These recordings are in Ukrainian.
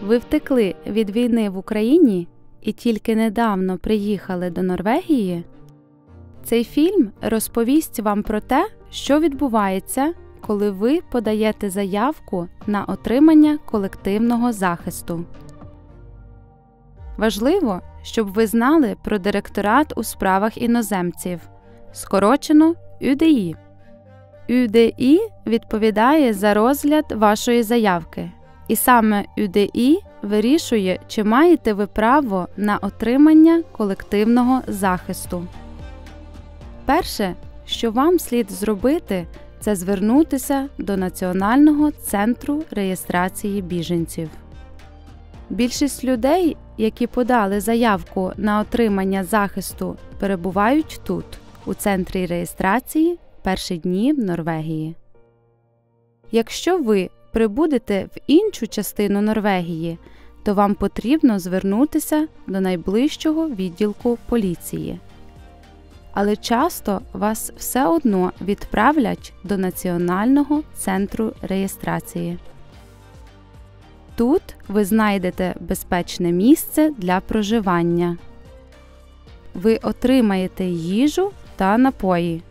Ви втекли від війни в Україні і тільки недавно приїхали до Норвегії? Цей фільм розповість вам про те, що відбувається, коли ви подаєте заявку на отримання колективного захисту. Важливо, щоб ви знали про Директорат у справах іноземців, скорочено ЮДІ. ЮДІ відповідає за розгляд вашої заявки, і саме ЮДІ вирішує, чи маєте ви право на отримання колективного захисту. Перше, що вам слід зробити, це звернутися до Національного центру реєстрації біженців. Більшість людей, які подали заявку на отримання захисту, перебувають тут, у центрі реєстрації, перші дні в Норвегії. Якщо ви прибудете в іншу частину Норвегії, то вам потрібно звернутися до найближчого відділку поліції. Але часто вас все одно відправлять до Національного центру реєстрації. Тут ви знайдете безпечне місце для проживання. Ви отримаєте їжу та напої.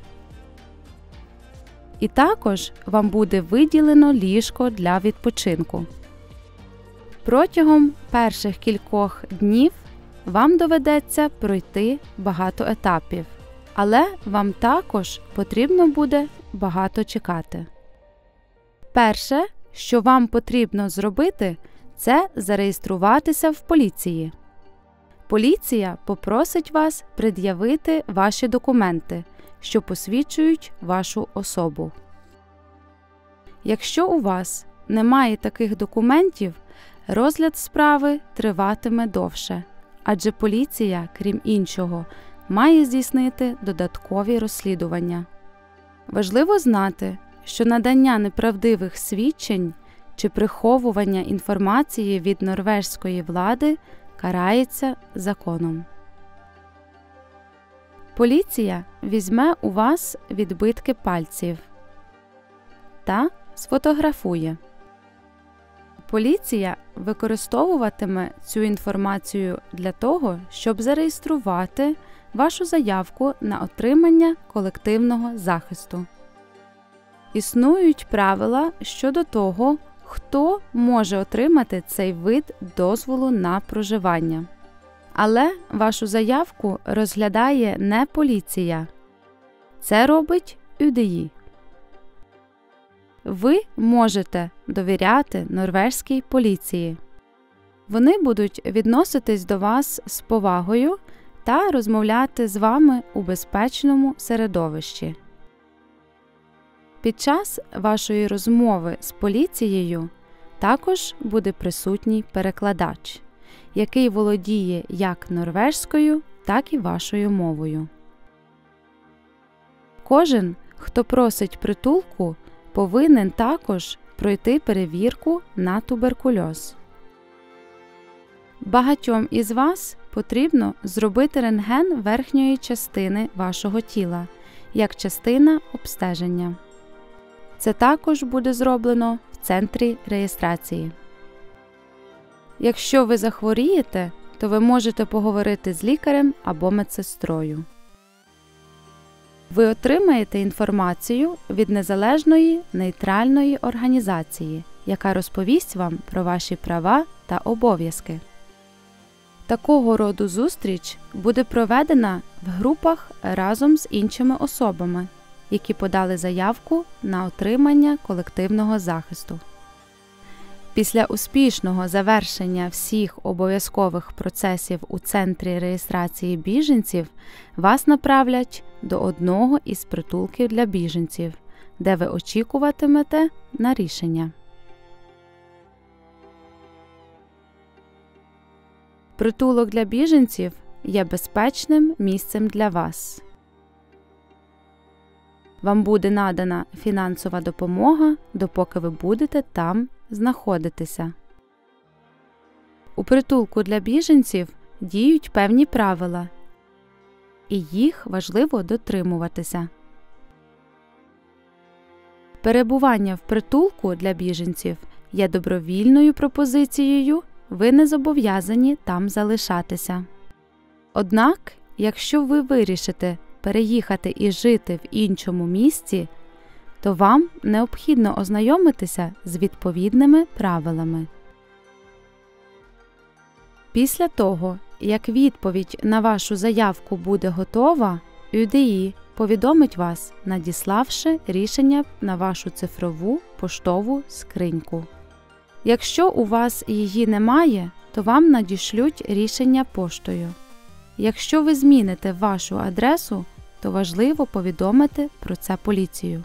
І також вам буде виділено ліжко для відпочинку. Протягом перших кількох днів вам доведеться пройти багато етапів, але вам також потрібно буде багато чекати. Перше, що вам потрібно зробити, це зареєструватися в поліції. Поліція попросить вас пред'явити ваші документи, що посвідчують вашу особу. Якщо у вас немає таких документів, розгляд справи триватиме довше, адже поліція, крім іншого, має здійснити додаткові розслідування. Важливо знати, що надання неправдивих свідчень чи приховування інформації від норвезької влади карається законом. Поліція візьме у вас відбитки пальців та сфотографує. Поліція використовуватиме цю інформацію для того, щоб зареєструвати вашу заявку на отримання колективного захисту. Існують правила щодо того, хто може отримати цей вид дозволу на проживання. Але вашу заявку розглядає не поліція. Це робить ЮДІ. Ви можете довіряти норвезькій поліції. Вони будуть відноситись до вас з повагою та розмовляти з вами у безпечному середовищі. Під час вашої розмови з поліцією також буде присутній перекладач, який володіє як норвезькою, так і вашою мовою. Кожен, хто просить притулку, повинен також пройти перевірку на туберкульоз. Багатьом із вас потрібно зробити рентген верхньої частини вашого тіла, як частина обстеження. Це також буде зроблено в центрі реєстрації. Якщо ви захворієте, то ви можете поговорити з лікарем або медсестрою. Ви отримаєте інформацію від незалежної нейтральної організації, яка розповість вам про ваші права та обов'язки. Такого роду зустріч буде проведена в групах разом з іншими особами, які подали заявку на отримання колективного захисту. Після успішного завершення всіх обов'язкових процесів у центрі реєстрації біженців вас направлять до одного із притулків для біженців, де ви очікуватимете на рішення. Притулок для біженців є безпечним місцем для вас. Вам буде надана фінансова допомога, допоки ви будете там знаходитися. У притулку для біженців діють певні правила, і їх важливо дотримуватися. Перебування в притулку для біженців є добровільною пропозицією ви не зобов'язані там залишатися. Однак, якщо ви вирішите переїхати і жити в іншому місті, то вам необхідно ознайомитися з відповідними правилами. Після того, як відповідь на вашу заявку буде готова, ЮДІ повідомить вас, надіславши рішення на вашу цифрову поштову скриньку. Якщо у вас її немає, то вам надішлють рішення поштою. Якщо ви зміните вашу адресу, то важливо повідомити про це поліцію.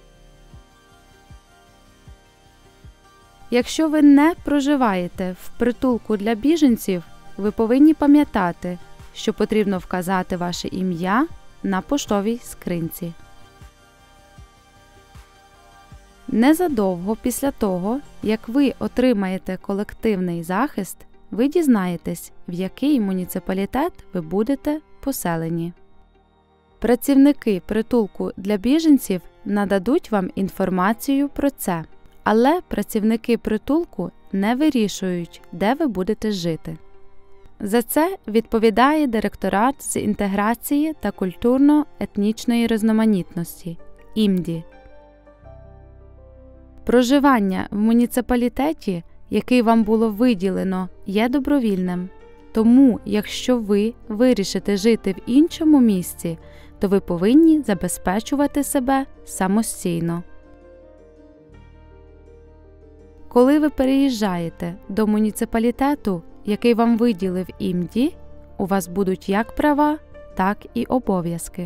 Якщо ви не проживаєте в притулку для біженців, ви повинні пам'ятати, що потрібно вказати ваше ім'я на поштовій скринці. Незадовго після того, як ви отримаєте колективний захист, ви дізнаєтесь, в який муніципалітет ви будете поселені. Працівники притулку для біженців нададуть вам інформацію про це, але працівники притулку не вирішують, де ви будете жити. За це відповідає Директорат з інтеграції та культурно-етнічної різноманітності – ІМДІ. Проживання в муніципалітеті, який вам було виділено, є добровільним. Тому, якщо ви вирішите жити в іншому місці, то ви повинні забезпечувати себе самостійно. Коли ви переїжджаєте до муніципалітету, який вам виділив ІМДІ, у вас будуть як права, так і обов'язки.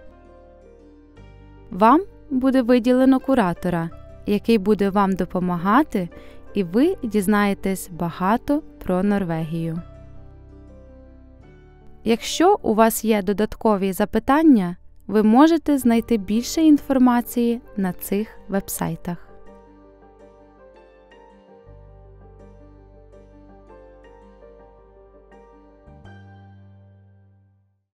Вам буде виділено куратора, який буде вам допомагати, і ви дізнаєтесь багато про Норвегію. Якщо у вас є додаткові запитання, ви можете знайти більше інформації на цих вебсайтах.